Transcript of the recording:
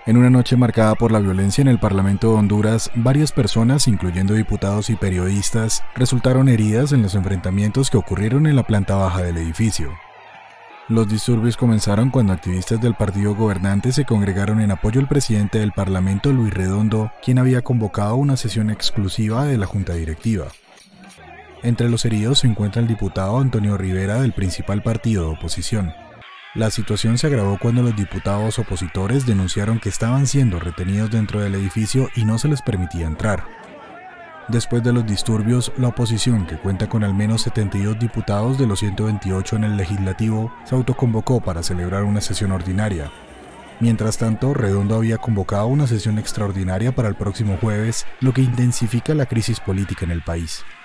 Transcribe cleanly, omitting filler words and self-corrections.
En una noche marcada por la violencia en el Parlamento de Honduras, varias personas, incluyendo diputados y periodistas, resultaron heridas en los enfrentamientos que ocurrieron en la planta baja del edificio. Los disturbios comenzaron cuando activistas del partido gobernante se congregaron en apoyo al presidente del Parlamento, Luis Redondo, quien había convocado una sesión exclusiva de la Junta Directiva. Entre los heridos se encuentra el diputado Antonio Rivera del principal partido de oposición. La situación se agravó cuando los diputados opositores denunciaron que estaban siendo retenidos dentro del edificio y no se les permitía entrar. Después de los disturbios, la oposición, que cuenta con al menos 72 diputados de los 128 en el legislativo, se autoconvocó para celebrar una sesión ordinaria. Mientras tanto, Redondo había convocado una sesión extraordinaria para el próximo jueves, lo que intensifica la crisis política en el país.